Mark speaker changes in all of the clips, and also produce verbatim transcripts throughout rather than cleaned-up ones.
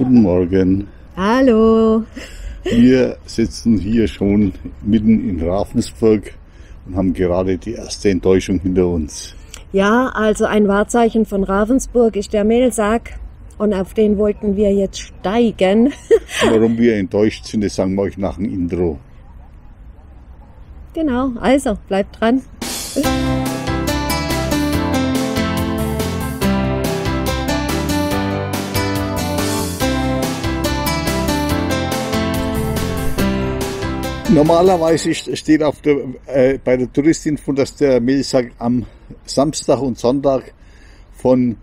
Speaker 1: Guten Morgen.
Speaker 2: Hallo.
Speaker 1: Wir sitzen hier schon mitten in Ravensburg und haben gerade die erste Enttäuschung hinter uns.
Speaker 2: Ja, also ein Wahrzeichen von Ravensburg ist der Mehlsack und auf den wollten wir jetzt steigen.
Speaker 1: Warum wir enttäuscht sind, das sagen wir euch nach dem Intro.
Speaker 2: Genau, also bleibt dran.
Speaker 1: Normalerweise steht auf der, äh, bei der Touristinfo, dass der Mehlsack am Samstag und Sonntag von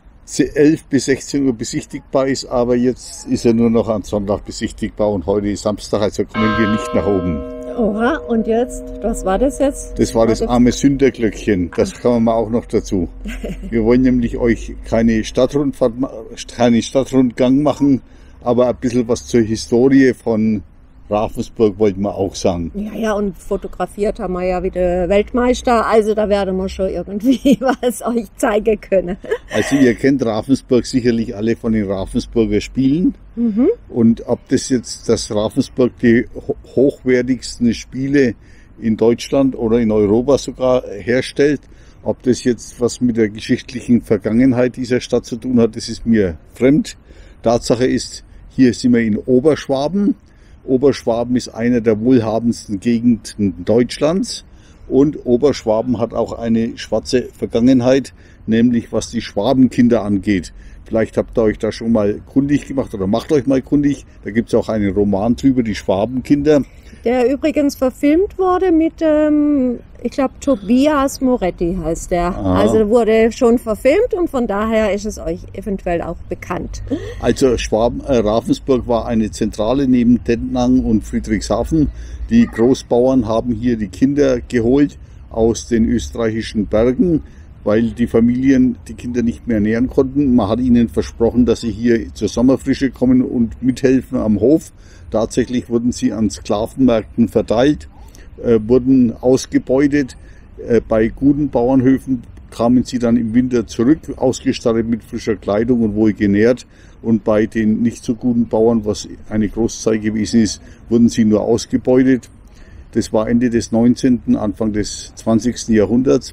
Speaker 1: elf bis sechzehn Uhr besichtigbar ist, aber jetzt ist er nur noch am Sonntag besichtigbar und heute ist Samstag, also kommen wir nicht nach oben.
Speaker 2: Oha, und jetzt, was war das jetzt?
Speaker 1: Das war das arme Sünderglöckchen, das kann man auch noch dazu. Wir wollen nämlich euch keine Stadtrundfahrt, keinen Stadtrundgang machen, aber ein bisschen was zur Historie von Ravensburg wollten wir auch sagen.
Speaker 2: Ja, ja, und fotografiert haben wir ja wieder Weltmeister, also da werden wir schon irgendwie was euch zeigen können.
Speaker 1: Also ihr kennt Ravensburg sicherlich alle von den Ravensburger Spielen. Mhm. Und ob das jetzt das Ravensburg die hochwertigsten Spiele in Deutschland oder in Europa sogar herstellt, ob das jetzt was mit der geschichtlichen Vergangenheit dieser Stadt zu tun hat, das ist mir fremd. Tatsache ist, hier sind wir in Oberschwaben. Oberschwaben ist einer der wohlhabendsten Gegenden Deutschlands und Oberschwaben hat auch eine schwarze Vergangenheit, nämlich was die Schwabenkinder angeht. Vielleicht habt ihr euch da schon mal kundig gemacht oder macht euch mal kundig. Da gibt es auch einen Roman drüber, die Schwabenkinder. Der
Speaker 2: übrigens verfilmt wurde mit, ähm, ich glaube, Tobias Moretti heißt der. Ah. Also wurde schon verfilmt und von daher ist es euch eventuell auch bekannt.
Speaker 1: Also Schwaben, äh, Ravensburg war eine Zentrale neben Tettnang und Friedrichshafen. Die Großbauern haben hier die Kinder geholt aus den österreichischen Bergen, weil die Familien die Kinder nicht mehr ernähren konnten. Man hat ihnen versprochen, dass sie hier zur Sommerfrische kommen und mithelfen am Hof. Tatsächlich wurden sie an Sklavenmärkten verteilt, äh, wurden ausgebeutet. Äh, bei guten Bauernhöfen kamen sie dann im Winter zurück, ausgestattet mit frischer Kleidung und wohl genährt. Und bei den nicht so guten Bauern, was eine Großzeit gewesen ist, wurden sie nur ausgebeutet. Das war Ende des neunzehnten, Anfang des zwanzigsten Jahrhunderts.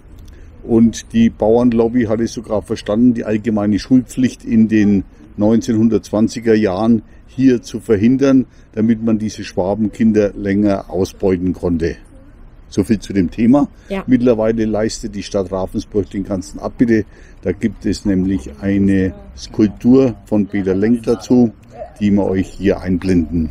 Speaker 1: Und die Bauernlobby hatte sogar verstanden, die allgemeine Schulpflicht in den neunzehnhundertzwanziger Jahren hier zu verhindern, damit man diese Schwabenkinder länger ausbeuten konnte. So viel zu dem Thema. Ja. Mittlerweile leistet die Stadt Ravensburg den ganzen Abbitte. Da gibt es nämlich eine Skulptur von Peter Lenk dazu, die wir euch hier einblenden.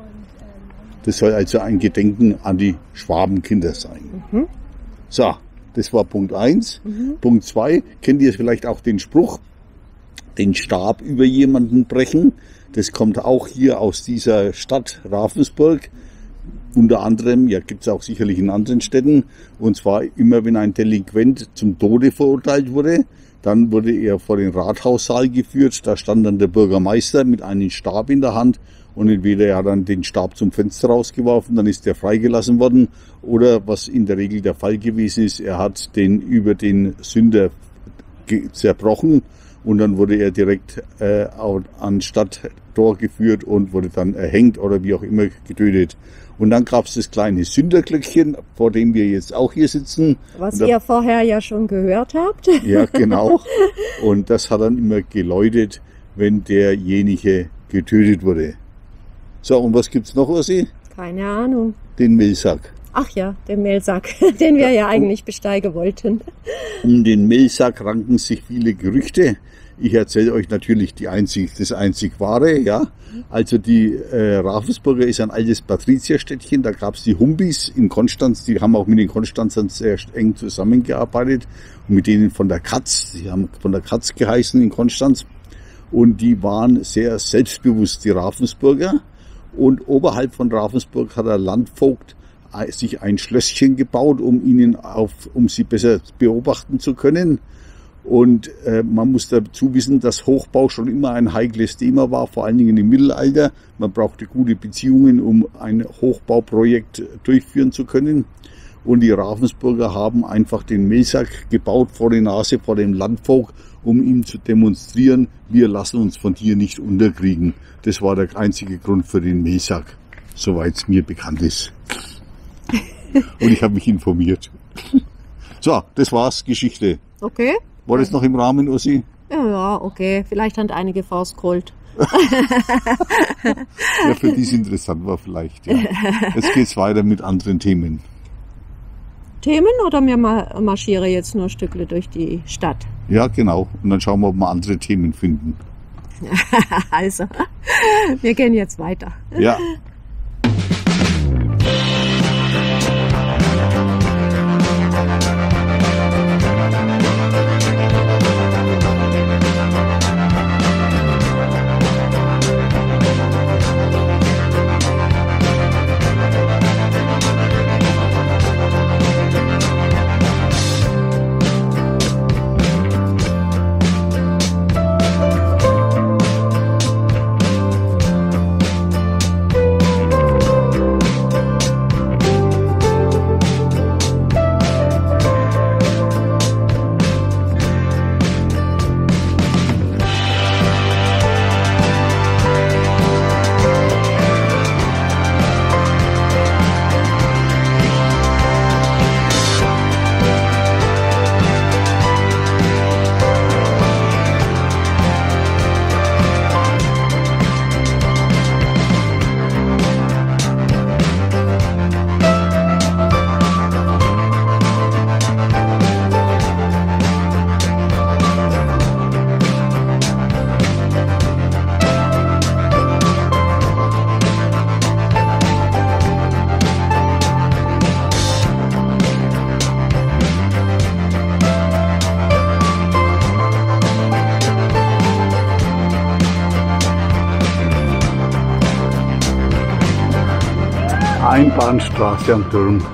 Speaker 1: Das soll also ein Gedenken an die Schwabenkinder sein. Mhm. So, das war Punkt eins. Mhm. Punkt zwei, kennt ihr vielleicht auch den Spruch, den Stab über jemanden brechen? Das kommt auch hier aus dieser Stadt Ravensburg. Unter anderem, ja, gibt es auch sicherlich in anderen Städten. Und zwar immer, wenn ein Delinquent zum Tode verurteilt wurde, dann wurde er vor den Rathaussaal geführt. Da stand dann der Bürgermeister mit einem Stab in der Hand. Und entweder er hat dann den Stab zum Fenster rausgeworfen, dann ist er freigelassen worden. Oder was in der Regel der Fall gewesen ist, er hat den über den Sünder zerbrochen. Und dann wurde er direkt äh, an Stadttor geführt und wurde dann erhängt oder wie auch immer getötet. Und dann gab es das kleine Sünderglöckchen, vor dem wir jetzt auch hier sitzen.
Speaker 2: Was
Speaker 1: da,
Speaker 2: ihr vorher ja schon gehört habt.
Speaker 1: Ja, genau. Und das hat dann immer geläutet, wenn derjenige getötet wurde. So, und was gibt's noch, Ursi?
Speaker 2: Keine Ahnung.
Speaker 1: Den Mehlsack.
Speaker 2: Ach ja, den Mehlsack, den wir ja eigentlich besteigen wollten.
Speaker 1: Um den Mehlsack ranken sich viele Gerüchte. Ich erzähle euch natürlich die einzig, das einzig wahre, ja. Also die äh, Ravensburger ist ein altes Patrizierstädtchen, da gab es die Humbis in Konstanz, die haben auch mit den Konstanzern sehr eng zusammengearbeitet und mit denen von der Katz, die haben von der Katz geheißen in Konstanz und die waren sehr selbstbewusst, die Ravensburger. Und oberhalb von Ravensburg hat der Landvogt sich ein Schlösschen gebaut, um ihnen auf, um sie besser beobachten zu können. Und äh, man muss dazu wissen, dass Hochbau schon immer ein heikles Thema war, vor allen Dingen im Mittelalter. Man brauchte gute Beziehungen, um ein Hochbauprojekt durchführen zu können. Und die Ravensburger haben einfach den Melsack gebaut vor die Nase, vor dem Landvogt, um ihm zu demonstrieren, wir lassen uns von dir nicht unterkriegen. Das war der einzige Grund für den Melsack, soweit es mir bekannt ist. Und ich habe mich informiert. So, das war's, Geschichte.
Speaker 2: Okay.
Speaker 1: War das noch im Rahmen, Ossi?
Speaker 2: Ja, ja, okay. Vielleicht haben einige vorgeholt.
Speaker 1: Ja, für die es interessant war vielleicht, ja. Jetzt geht's weiter mit anderen Themen.
Speaker 2: Themen oder wir marschieren jetzt nur ein Stückle durch die Stadt?
Speaker 1: Ja, genau. Und dann schauen wir, ob wir andere Themen finden.
Speaker 2: Also, wir gehen jetzt weiter.
Speaker 1: Ja. Einbahnstraße am Turm.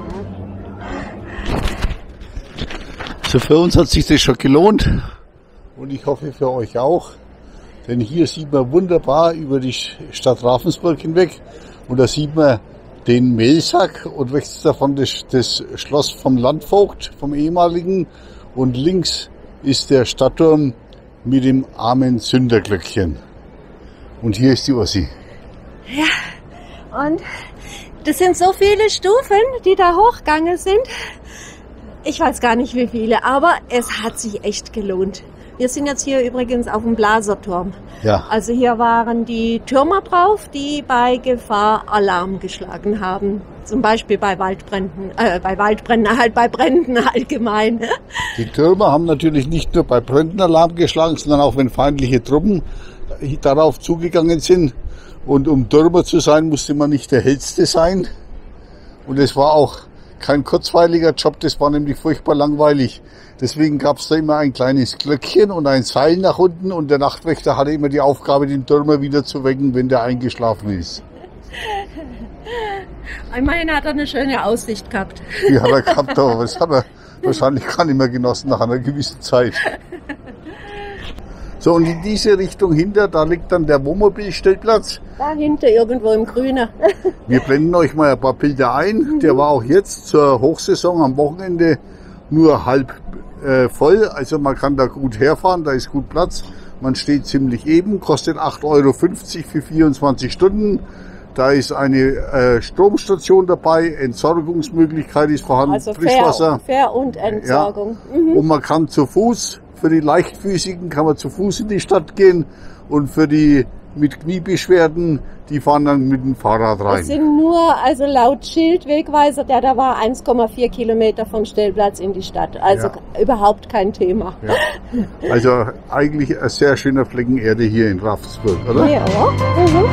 Speaker 1: So, für uns hat sich das schon gelohnt und ich hoffe für euch auch, denn hier sieht man wunderbar über die Stadt Ravensburg hinweg und da sieht man den Melsack und rechts davon das, das Schloss vom Landvogt, vom ehemaligen, und links ist der Stadtturm mit dem armen Sünderglöckchen. Und hier ist die Ossi.
Speaker 2: Ja, und das sind so viele Stufen, die da hochgegangen sind. Ich weiß gar nicht wie viele, aber es hat sich echt gelohnt. Wir sind jetzt hier übrigens auf dem Blaserturm.
Speaker 1: Ja.
Speaker 2: Also hier waren die Türmer drauf, die bei Gefahr Alarm geschlagen haben. Zum Beispiel bei Waldbränden, äh, bei Waldbränden, halt bei Bränden allgemein.
Speaker 1: Die Türmer haben natürlich nicht nur bei Bränden Alarm geschlagen, sondern auch wenn feindliche Truppen darauf zugegangen sind. Und um Türmer zu sein, musste man nicht der Hellste sein. Und es war auch kein kurzweiliger Job, das war nämlich furchtbar langweilig. Deswegen gab es da immer ein kleines Glöckchen und ein Seil nach unten und der Nachtwächter hatte immer die Aufgabe, den Türmer wieder zu wecken, wenn der eingeschlafen ist.
Speaker 2: Immerhin hat er eine schöne Aussicht gehabt.
Speaker 1: Die hat er gehabt, aber das hat er wahrscheinlich gar nicht mehr genossen nach einer gewissen Zeit. So, und in diese Richtung hinter, da liegt dann der Wohnmobilstellplatz.
Speaker 2: Dahinter irgendwo im Grünen.
Speaker 1: Wir blenden euch mal ein paar Bilder ein. Der war auch jetzt zur Hochsaison am Wochenende nur halb äh, voll. Also man kann da gut herfahren, da ist gut Platz. Man steht ziemlich eben, kostet acht Euro fünfzig für vierundzwanzig Stunden. Da ist eine äh, Stromstation dabei, Entsorgungsmöglichkeit ist vorhanden,
Speaker 2: also
Speaker 1: Frischwasser.
Speaker 2: Fähr- Fähr- und Entsorgung.
Speaker 1: Ja. Mhm. Und man kann zu Fuß, für die Leichtfüßigen kann man zu Fuß in die Stadt gehen und für die mit Kniebeschwerden, die fahren dann mit dem Fahrrad rein.
Speaker 2: Es sind nur, also laut Schildwegweiser, der da war, eins Komma vier Kilometer vom Stellplatz in die Stadt. Also ja. Überhaupt kein Thema.
Speaker 1: Ja. Also eigentlich ein sehr schöner Flecken Erde hier in Ravensburg, oder?
Speaker 2: Ja. Mhm.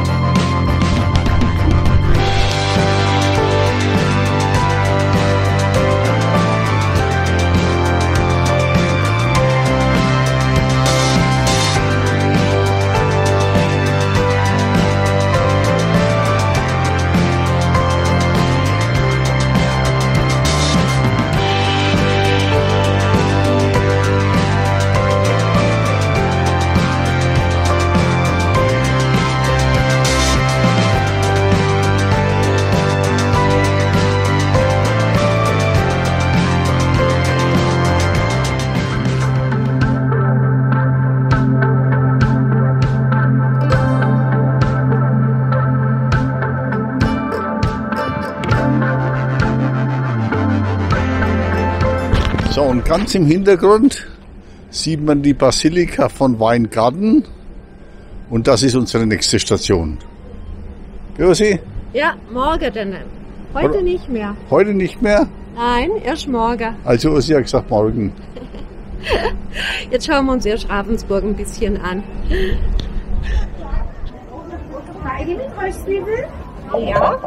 Speaker 1: Und ganz im Hintergrund sieht man die Basilika von Weingarten. Und das ist unsere nächste Station. Josi?
Speaker 2: Ja, morgen dann. Heute
Speaker 1: Oder?
Speaker 2: nicht mehr.
Speaker 1: Heute nicht mehr?
Speaker 2: Nein, erst morgen.
Speaker 1: Also Josi hat gesagt morgen.
Speaker 2: Jetzt schauen wir uns erst Ravensburg ein bisschen an. Ja.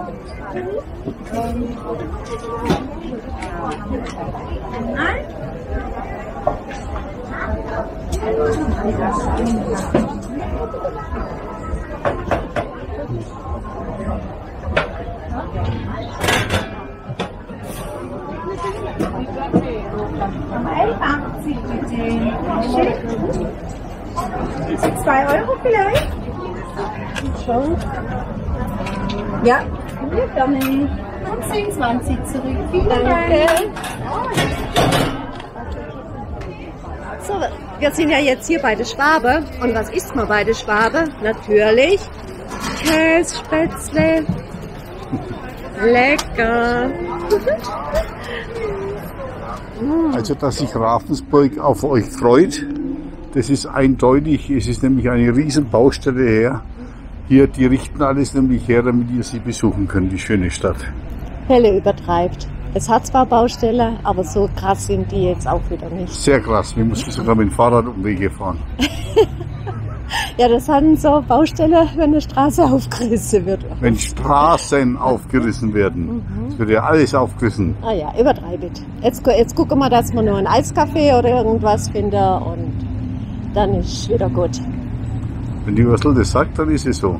Speaker 3: Zwei Euro vielleicht?
Speaker 2: Schon. Ja.
Speaker 3: Gerne. Und zehn, zwanzig zurück. Vielen Dank.
Speaker 2: Danke. So, wir sind ja jetzt hier bei der Schwabe. Und was isst man bei der Schwabe? Natürlich Kässpätzle. Lecker.
Speaker 1: Also, dass sich Ravensburg auf euch freut, das ist eindeutig. Es ist nämlich eine riesen Baustelle her. Hier, die richten alles nämlich her, damit ihr sie besuchen könnt, die schöne Stadt.
Speaker 2: Helle übertreibt. Es hat zwar Baustelle, aber so krass sind die jetzt auch wieder nicht.
Speaker 1: Sehr krass, wir mussten sogar mit dem Fahrrad Umwege fahren.
Speaker 2: Ja, das sind so Baustelle, wenn eine Straße aufgerissen wird.
Speaker 1: Wenn Straßen aufgerissen werden, es wird ja alles aufgerissen.
Speaker 2: Ah ja, übertreibet. Jetzt, gu- jetzt gucken wir, dass wir nur ein Eiscafé oder irgendwas finden und dann ist wieder gut.
Speaker 1: Wenn die Ursel das sagt, dann ist es so.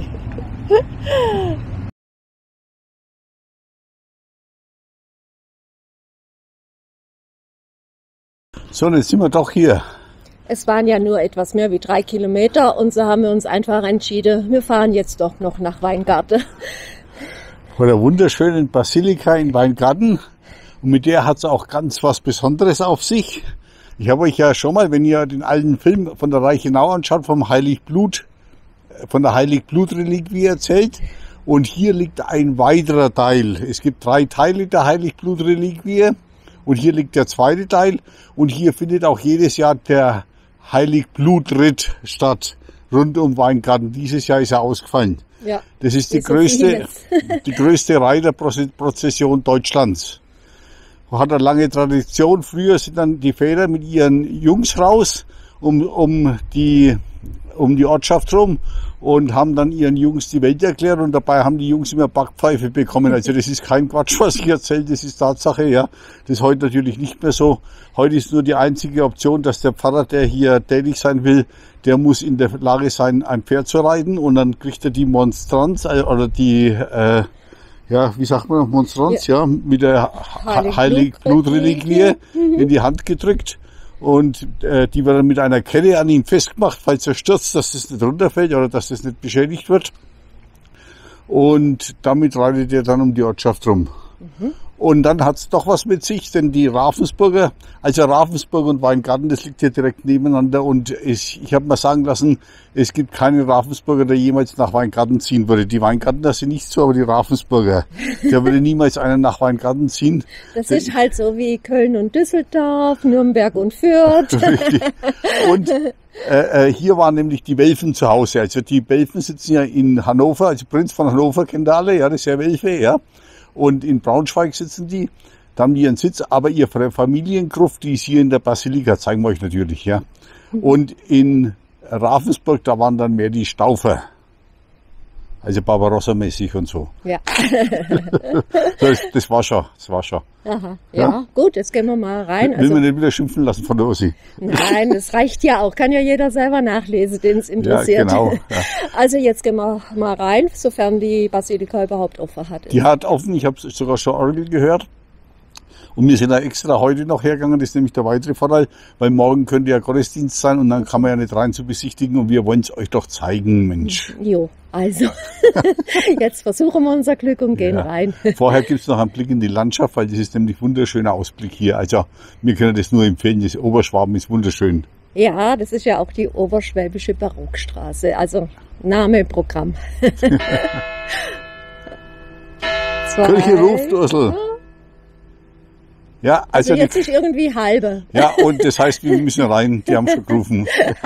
Speaker 1: So, und jetzt sind wir doch hier.
Speaker 2: Es waren ja nur etwas mehr wie drei Kilometer und so haben wir uns einfach entschieden, wir fahren jetzt doch noch nach Weingarten.
Speaker 1: Vor der wunderschönen Basilika in Weingarten. Und mit der hat es auch ganz was Besonderes auf sich. Ich habe euch ja schon mal, wenn ihr den alten Film von der Reichenau anschaut, vom Heiligblut, von der Heiligblutreliquie erzählt. Und hier liegt ein weiterer Teil. Es gibt drei Teile der Heiligblutreliquie. Und hier liegt der zweite Teil. Und hier findet auch jedes Jahr der Heiligblutritt statt. Rund um Weingarten. Dieses Jahr ist er ausgefallen.
Speaker 2: Ja.
Speaker 1: Das ist die
Speaker 2: Wie so
Speaker 1: größte,
Speaker 2: vieles.
Speaker 1: die größte Reiterprozession Deutschlands. Hat eine lange Tradition. Früher sind dann die Väter mit ihren Jungs raus, um, um die, um die Ortschaft rum und haben dann ihren Jungs die Welt erklärt und dabei haben die Jungs immer Backpfeife bekommen. Also das ist kein Quatsch, was ich erzähle, das ist Tatsache, ja. Das ist heute natürlich nicht mehr so. Heute ist nur die einzige Option, dass der Pfarrer, der hier tätig sein will, der muss in der Lage sein, ein Pferd zu reiten und dann kriegt er die Monstranz, äh, oder die, äh, ja, wie sagt man, Monstranz, ja, ja mit der Heiligblutreliquie in die Hand gedrückt. Und äh, die wird dann mit einer Kette an ihm festgemacht, falls er stürzt, dass das nicht runterfällt oder dass das nicht beschädigt wird. Und damit reitet er dann um die Ortschaft rum. Mhm. Und dann hat's doch was mit sich, denn die Ravensburger, also Ravensburg und Weingarten, das liegt hier direkt nebeneinander. Und ich, ich habe mal sagen lassen, es gibt keinen Ravensburger, der jemals nach Weingarten ziehen würde. Die Weingartner sind nicht so, aber die Ravensburger, der würde niemals einer nach Weingarten ziehen.
Speaker 2: Das ist halt so wie Köln und Düsseldorf, Nürnberg und Fürth.
Speaker 1: Richtig. Und äh, äh, hier waren nämlich die Welfen zu Hause. Also die Welfen sitzen ja in Hannover, also Prinz von Hannover kennt ihr alle, ja, das ist ja Welfe, ja. Und in Braunschweig sitzen die, da haben die ihren Sitz, aber ihre Familiengruft, die ist hier in der Basilika, zeigen wir euch natürlich, ja. Und in Ravensburg, da waren dann mehr die Staufer. Also Barbarossa-mäßig und so.
Speaker 2: Ja.
Speaker 1: das, das war schon, das war schon.
Speaker 2: Aha. Ja,
Speaker 1: Ja?
Speaker 2: gut, jetzt gehen wir mal rein.
Speaker 1: Will
Speaker 2: Also,
Speaker 1: man nicht wieder schimpfen lassen von der Ossi.
Speaker 2: nein, das reicht ja auch. Kann ja jeder selber nachlesen, den es interessiert.
Speaker 1: Ja, genau. Ja.
Speaker 2: Also jetzt gehen wir mal rein, sofern die Basilika überhaupt offen hat.
Speaker 1: Die hat offen, ich habe sogar schon Orgel gehört. Und wir sind da extra heute noch hergegangen, das ist nämlich der weitere Vorteil, weil morgen könnte ja Gottesdienst sein und dann kann man ja nicht rein zu besichtigen und wir wollen es euch doch zeigen, Mensch.
Speaker 2: Jo, also jetzt versuchen wir unser Glück und gehen
Speaker 1: Ja.
Speaker 2: rein.
Speaker 1: Vorher gibt's noch einen Blick in die Landschaft, weil das ist nämlich wunderschöner Ausblick hier. Also wir können das nur empfehlen, das Oberschwaben ist wunderschön.
Speaker 2: Ja, das ist ja auch die Oberschwäbische Barockstraße, also Name Programm. Zwei.
Speaker 1: Kirche ruft, Ursel. Ja, also,
Speaker 2: Also jetzt ist irgendwie halbe.
Speaker 1: ja, und das heißt, wir müssen rein. Die haben schon gerufen.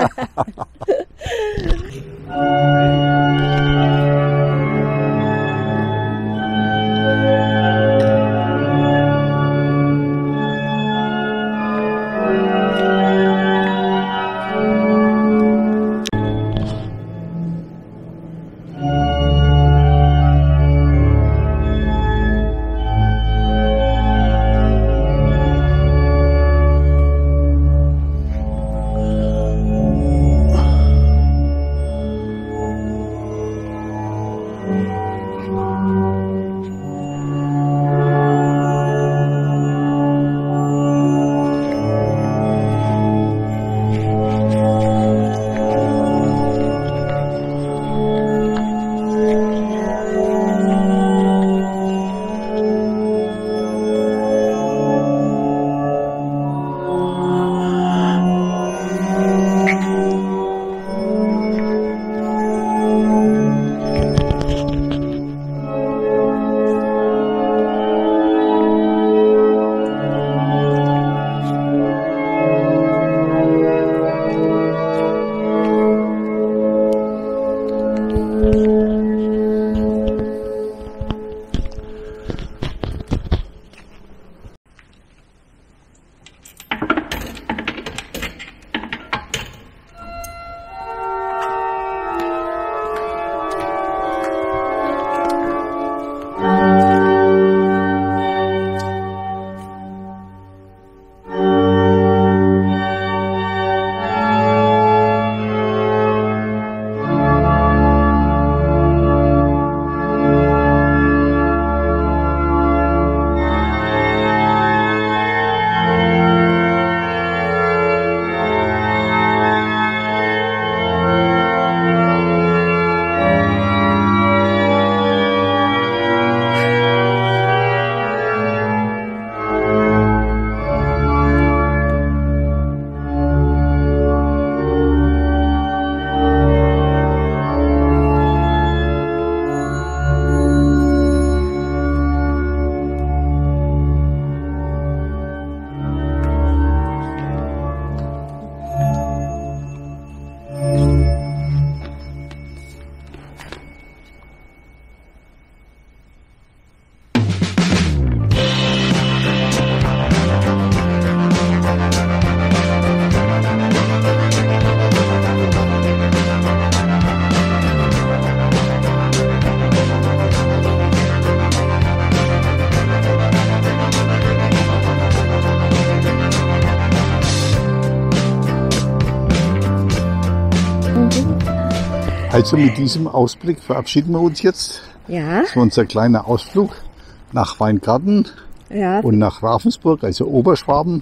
Speaker 1: Also mit diesem Ausblick verabschieden wir uns jetzt.
Speaker 2: Ja,
Speaker 1: Das war unser kleiner Ausflug nach Weingarten
Speaker 2: ja.
Speaker 1: und nach Ravensburg, also Oberschwaben.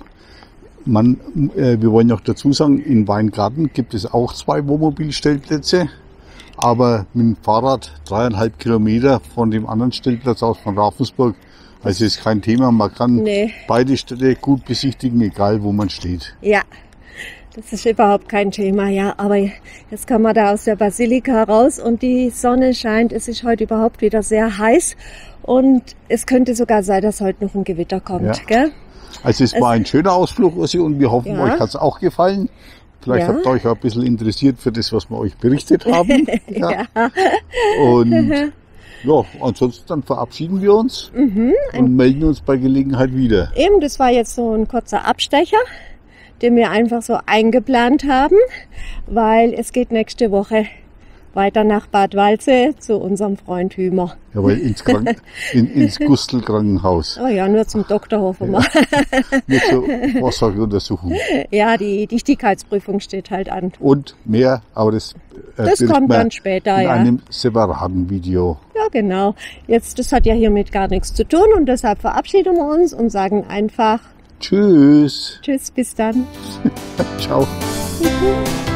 Speaker 1: Man, äh, wir wollen noch dazu sagen, in Weingarten gibt es auch zwei Wohnmobilstellplätze, aber mit dem Fahrrad dreieinhalb Kilometer von dem anderen Stellplatz aus von Ravensburg. Also ist kein Thema, man kann
Speaker 2: Nee.
Speaker 1: beide Städte gut besichtigen, egal wo man steht.
Speaker 2: Ja, das ist überhaupt kein Thema, ja. Aber jetzt kommen wir da aus der Basilika raus und die Sonne scheint. Es ist heute überhaupt wieder sehr heiß und es könnte sogar sein, dass heute noch ein Gewitter kommt,
Speaker 1: Ja.
Speaker 2: gell?
Speaker 1: Also es war ein schöner Ausflug, Ossi, und wir hoffen,
Speaker 2: Ja.
Speaker 1: euch hat es auch gefallen. Vielleicht
Speaker 2: Ja.
Speaker 1: habt ihr euch auch ein bisschen interessiert für das, was wir euch berichtet haben. Ja. Und ja, ansonsten dann verabschieden wir uns und melden uns bei Gelegenheit wieder.
Speaker 2: Eben, das war jetzt so ein kurzer Abstecher, den wir einfach so eingeplant haben, weil es geht nächste Woche weiter nach Bad Waldsee zu unserem Freund Hümer.
Speaker 1: Jawohl, ins, Kranken, in, ins Gustl-Krankenhaus.
Speaker 2: Oh ja, nur zum Doktor hoffen wir.
Speaker 1: Mit zur Vorsorgeuntersuchung.
Speaker 2: Ja, die Dichtigkeitsprüfung steht halt an.
Speaker 1: Und mehr, aber das, äh,
Speaker 2: Das
Speaker 1: berichten
Speaker 2: kommt
Speaker 1: wir
Speaker 2: dann später,
Speaker 1: in
Speaker 2: ja.
Speaker 1: einem separaten Video.
Speaker 2: Ja, genau. Jetzt, das hat ja hiermit gar nichts zu tun und deshalb verabschieden wir uns und sagen einfach
Speaker 1: Tschüss.
Speaker 2: Tschüss, bis dann.
Speaker 1: Ciao.
Speaker 2: Mhm.